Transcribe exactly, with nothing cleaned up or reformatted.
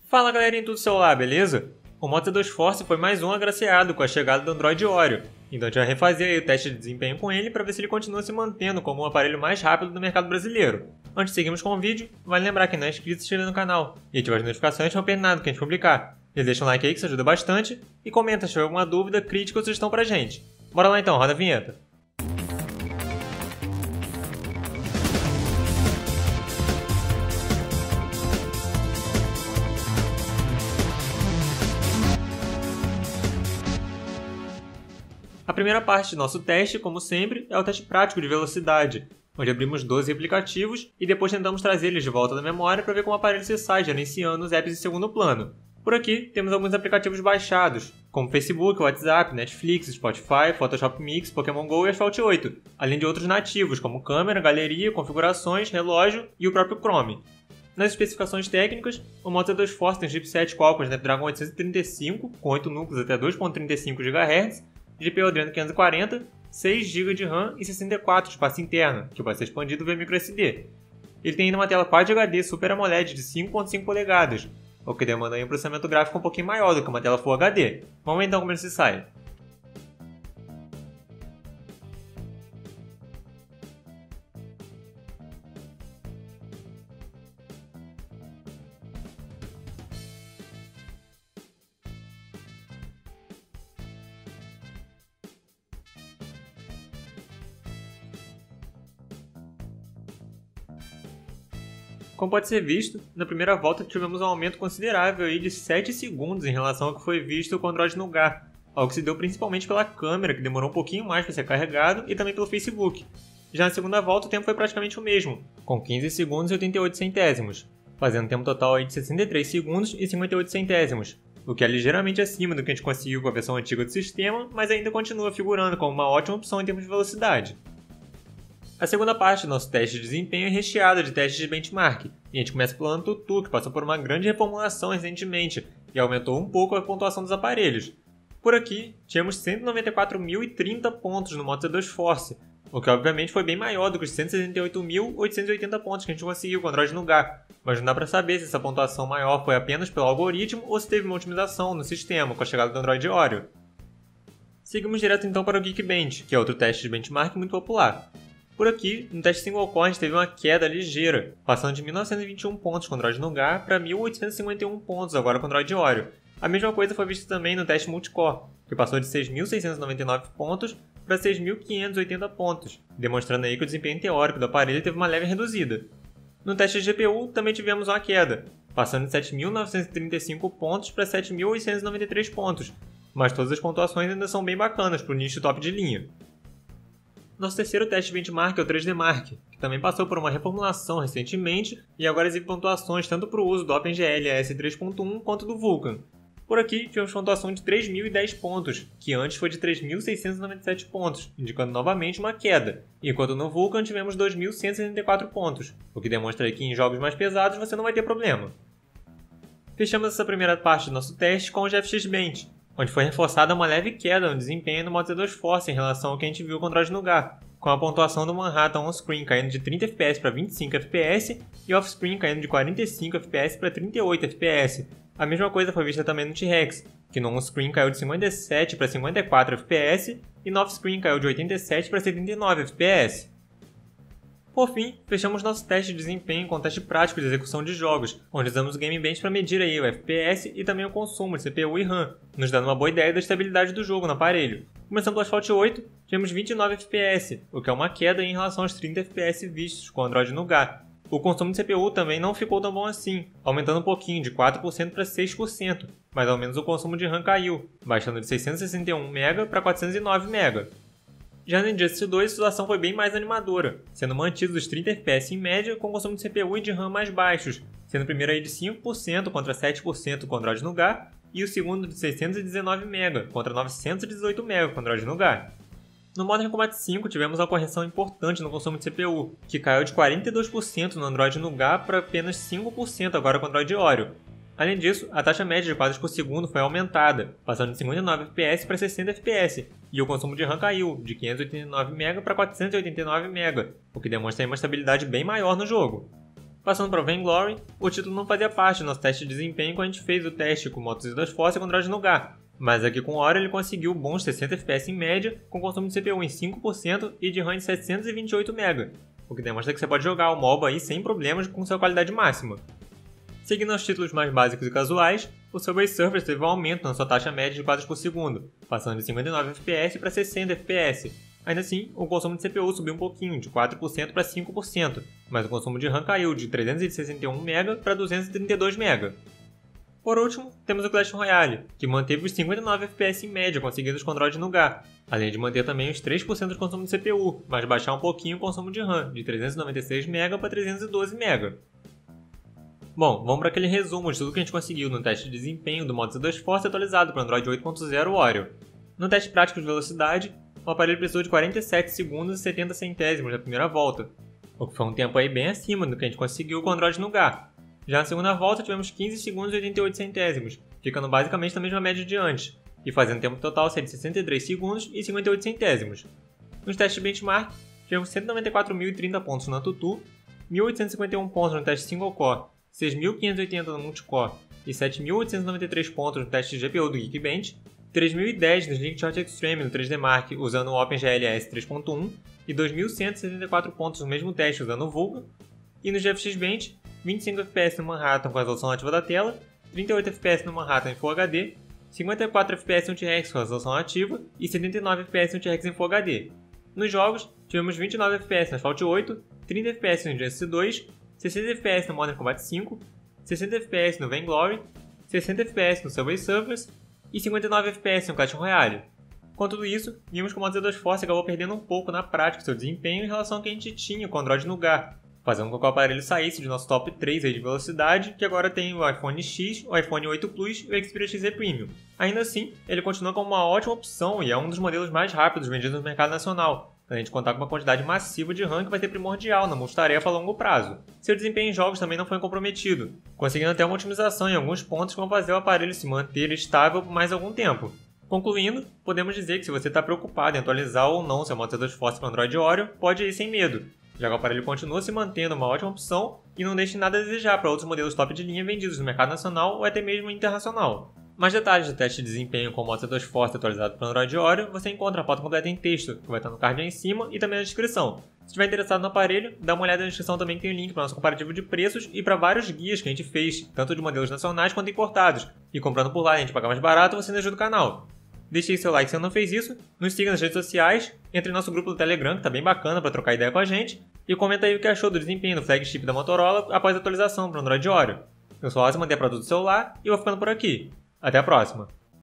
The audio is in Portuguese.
Fala galerinha, tudo celular, beleza? O Moto Z dois Force foi mais um agraciado com a chegada do Android Oreo, então a gente vai refazer aí o teste de desempenho com ele para ver se ele continua se mantendo como o aparelho mais rápido do mercado brasileiro. Antes de seguirmos com o vídeo, vale lembrar que não é inscrito, se inscreva no canal e ativar as notificações para não perder nada que a gente publicar. E deixa um like aí que isso ajuda bastante e comenta se tiver alguma dúvida, crítica ou sugestão pra gente. Bora lá então, roda a vinheta. A primeira parte do nosso teste, como sempre, é o teste prático de velocidade, onde abrimos doze aplicativos e depois tentamos trazer eles de volta da memória para ver como o aparelho se sai gerenciando os apps de segundo plano. Por aqui, temos alguns aplicativos baixados, como Facebook, WhatsApp, Netflix, Spotify, Photoshop Mix, Pokémon Go e Asphalt oito, além de outros nativos, como câmera, galeria, configurações, relógio e o próprio Chrome. Nas especificações técnicas, o Moto Z dois Force tem chipset Qualcomm Snapdragon oitocentos e trinta e cinco, com oito núcleos até dois vírgula trinta e cinco gigahertz, G P U Adreno quinhentos e quarenta, seis gigas de RAM e sessenta e quatro de espaço interno, que vai ser expandido via microSD. Ele tem ainda uma tela Quad H D Super AMOLED de cinco vírgula cinco polegadas, o que demanda um processamento gráfico um pouquinho maior do que uma tela Full H D. Vamos ver então como ele se sai. Como pode ser visto, na primeira volta tivemos um aumento considerável aí de sete segundos em relação ao que foi visto com o Android Nougat, algo que se deu principalmente pela câmera, que demorou um pouquinho mais para ser carregado, e também pelo Facebook. Já na segunda volta o tempo foi praticamente o mesmo, com quinze segundos e oitenta e oito centésimos, fazendo um tempo total aí de sessenta e três segundos e cinquenta e oito centésimos, o que é ligeiramente acima do que a gente conseguiu com a versão antiga do sistema, mas ainda continua figurando como uma ótima opção em termos de velocidade. A segunda parte do nosso teste de desempenho é recheada de testes de benchmark, e a gente começa pelo AnTuTu, que passou por uma grande reformulação recentemente e aumentou um pouco a pontuação dos aparelhos. Por aqui, tínhamos cento e noventa e quatro mil e trinta pontos no Moto Z dois Force, o que obviamente foi bem maior do que os cento e sessenta e oito mil oitocentos e oitenta pontos que a gente conseguiu com o Android Nougat, mas não dá para saber se essa pontuação maior foi apenas pelo algoritmo ou se teve uma otimização no sistema com a chegada do Android Oreo. Seguimos direto então para o Geekbench, que é outro teste de benchmark muito popular. Por aqui, no teste single core a gente teve uma queda ligeira, passando de mil novecentos e vinte e um pontos com o Android Nougat para mil oitocentos e cinquenta e um pontos agora com o Android Oreo. A mesma coisa foi vista também no teste multicore, que passou de seis mil seiscentos e noventa e nove pontos para seis mil quinhentos e oitenta pontos, demonstrando aí que o desempenho teórico do aparelho teve uma leve reduzida. No teste de G P U também tivemos uma queda, passando de sete mil novecentos e trinta e cinco pontos para sete mil oitocentos e noventa e três pontos, mas todas as pontuações ainda são bem bacanas para o nicho top de linha. Nosso terceiro teste benchmark é o três D Mark, que também passou por uma reformulação recentemente e agora exibe pontuações tanto para o uso do OpenGL A S três ponto um quanto do Vulkan. Por aqui tivemos pontuação de três mil e dez pontos, que antes foi de três mil seiscentos e noventa e sete pontos, indicando novamente uma queda, enquanto no Vulkan tivemos dois mil cento e setenta e quatro pontos, o que demonstra que em jogos mais pesados você não vai ter problema. Fechamos essa primeira parte do nosso teste com o G F X Bench, onde foi reforçada uma leve queda no desempenho do Moto Z dois Force em relação ao que a gente viu com o Android Nougat, com a pontuação do Manhattan on-screen caindo de trinta F P S para vinte e cinco F P S e off-screen caindo de quarenta e cinco F P S para trinta e oito F P S. A mesma coisa foi vista também no T-Rex, que no on-screen caiu de cinquenta e sete para cinquenta e quatro F P S e no off-screen caiu de oitenta e sete para setenta e nove F P S. Por fim, fechamos nosso teste de desempenho com o teste prático de execução de jogos, onde usamos o Game Bench para medir aí o F P S e também o consumo de C P U e RAM, nos dando uma boa ideia da estabilidade do jogo no aparelho. Começando pelo Asphalt oito, tivemos vinte e nove F P S, o que é uma queda em relação aos trinta F P S vistos com o Android Nougat. O consumo de C P U também não ficou tão bom assim, aumentando um pouquinho de quatro por cento para seis por cento, mas ao menos o consumo de RAM caiu, baixando de seiscentos e sessenta e um megabytes para quatrocentos e nove megabytes. Já no Injustice dois, a situação foi bem mais animadora, sendo mantidos os trinta F P S em média com consumo de C P U e de RAM mais baixos, sendo o primeiro aí de cinco por cento contra sete por cento com o Android Nougat e o segundo de seiscentos e dezenove megabytes contra novecentos e dezoito megabytes com o Android Nougat. No Modern Combat cinco tivemos uma correção importante no consumo de C P U, que caiu de quarenta e dois por cento no Android Nougat para apenas cinco por cento agora com o Android Oreo. Além disso, a taxa média de quadros por segundo foi aumentada, passando de cinquenta e nove F P S para sessenta F P S, e o consumo de RAM caiu, de quinhentos e oitenta e nove megabytes para quatrocentos e oitenta e nove megabytes, o que demonstra uma estabilidade bem maior no jogo. Passando para o Vainglory, o título não fazia parte do nosso teste de desempenho quando a gente fez o teste com o Moto Z dois Force e com o Android Nougat, mas aqui com o Oreo ele conseguiu bons sessenta F P S em média, com consumo de C P U em cinco por cento e de RAM de setecentos e vinte e oito megabytes, o que demonstra que você pode jogar o MOBA aí sem problemas com sua qualidade máxima. Seguindo aos títulos mais básicos e casuais, o Subway Surfers teve um aumento na sua taxa média de quadros por segundo, passando de cinquenta e nove F P S para sessenta F P S. Ainda assim, o consumo de C P U subiu um pouquinho, de quatro por cento para cinco por cento, mas o consumo de RAM caiu de trezentos e sessenta e um megabytes para duzentos e trinta e dois megabytes. Por último, temos o Clash Royale, que manteve os cinquenta e nove F P S em média conseguidos com Android Nougat, além de manter também os três por cento de consumo de C P U, mas baixar um pouquinho o consumo de RAM, de trezentos e noventa e seis megabytes para trezentos e doze megabytes. Bom, vamos para aquele resumo de tudo que a gente conseguiu no teste de desempenho do Moto Z dois Force atualizado para Android oito ponto zero Oreo. No teste prático de velocidade, o aparelho precisou de quarenta e sete segundos e setenta centésimos na primeira volta, o que foi um tempo aí bem acima do que a gente conseguiu com o Android Nougat. Já na segunda volta tivemos quinze segundos e oitenta e oito centésimos, ficando basicamente na mesma média de antes, e fazendo tempo total ser de sessenta e três segundos e cinquenta e oito centésimos. Nos testes benchmark, tivemos cento e noventa e quatro mil e trinta pontos no AnTuTu, mil oitocentos e cinquenta e um pontos no teste single core, seis mil quinhentos e oitenta no multicore e sete mil oitocentos e noventa e três pontos no teste de G P U do Geekbench, três mil e dez no Slingshot Extreme no três D Mark usando o OpenGLS três ponto um e dois mil cento e setenta e quatro pontos no mesmo teste usando o Vulkan, e no G F X Bench, vinte e cinco F P S no Manhattan com a resolução ativa da tela, trinta e oito F P S no Manhattan em Full H D, cinquenta e quatro F P S no T-Rex com a resolução ativa e setenta e nove F P S no T-Rex em Full H D. Nos jogos, tivemos vinte e nove F P S no Asphalt oito, trinta F P S no Injustice dois, sessenta F P S no Modern Combat cinco, sessenta F P S no Vainglory, sessenta F P S no Subway Surfers e cinquenta e nove F P S no Clash Royale. Com tudo isso, vimos que o Moto Z dois Force acabou perdendo um pouco na prática seu desempenho em relação ao que a gente tinha com o Android Nougat, fazendo com que o aparelho saísse de nosso top três aí de velocidade, que agora tem o iPhone X, o iPhone oito Plus e o Xperia X Z Premium. Ainda assim, ele continua como uma ótima opção e é um dos modelos mais rápidos vendidos no mercado nacional, a gente contar com uma quantidade massiva de RAM que vai ser primordial na multitarefa a longo prazo. Seu desempenho em jogos também não foi comprometido, conseguindo até uma otimização em alguns pontos que vão fazer o aparelho se manter estável por mais algum tempo. Concluindo, podemos dizer que se você está preocupado em atualizar ou não seu Moto Z dois Force para Android Oreo, pode ir sem medo, já que o aparelho continua se mantendo uma ótima opção e não deixe nada a desejar para outros modelos top de linha vendidos no mercado nacional ou até mesmo internacional. Mais detalhes do teste de desempenho com o Moto Z dois Force atualizado para Android Oreo, você encontra a foto completa em texto, que vai estar no card aí em cima e também na descrição. Se estiver interessado no aparelho, dá uma olhada na descrição também que tem o link para o nosso comparativo de preços e para vários guias que a gente fez, tanto de modelos nacionais quanto importados. E comprando por lá a gente paga mais barato, você nos ajuda o canal. Deixe aí seu like se você não fez isso, nos siga nas redes sociais, entre no nosso grupo do Telegram, que tá bem bacana para trocar ideia com a gente, e comenta aí o que achou do desempenho do flagship da Motorola após a atualização para o Android Oreo. Eu sou o Ozzy, mandei a produto do celular e vou ficando por aqui. Até a próxima!